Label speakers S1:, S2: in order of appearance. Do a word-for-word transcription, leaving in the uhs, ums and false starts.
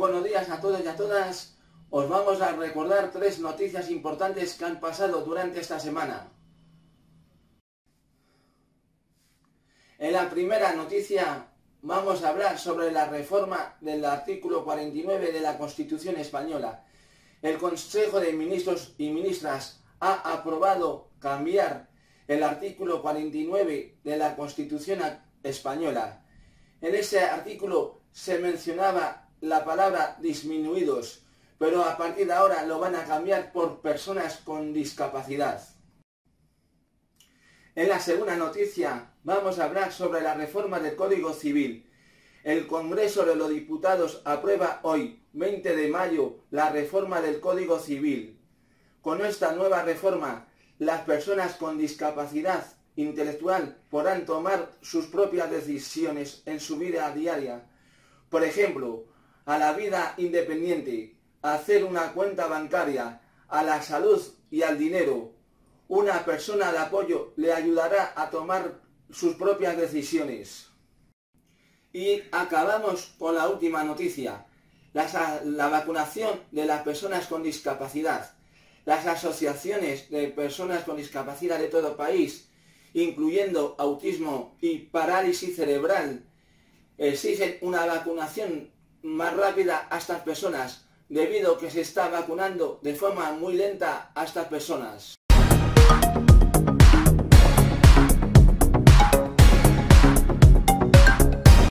S1: buenos días a todos y a todas. Os vamos a recordar tres noticias importantes que han pasado durante esta semana. En la primera noticia vamos a hablar sobre la reforma del artículo cuarenta y nueve de la Constitución española. El Consejo de Ministros y Ministras ha aprobado cambiar el artículo cuarenta y nueve de la Constitución española. En ese artículo se mencionaba la palabra disminuidos, pero a partir de ahora lo van a cambiar por personas con discapacidad. En la segunda noticia vamos a hablar sobre la reforma del Código Civil. El Congreso de los Diputados aprueba hoy, veinte de mayo, la reforma del Código Civil. Con esta nueva reforma, las personas con discapacidad intelectual podrán tomar sus propias decisiones en su vida diaria. Por ejemplo, a la vida independiente, a hacer una cuenta bancaria, a la salud y al dinero. Una persona de apoyo le ayudará a tomar sus propias decisiones. Y acabamos con la última noticia, la, la vacunación de las personas con discapacidad. Las asociaciones de personas con discapacidad de todo el país, incluyendo autismo y parálisis cerebral, exigen una vacunación más rápida a estas personas, debido a que se está vacunando de forma muy lenta a estas personas.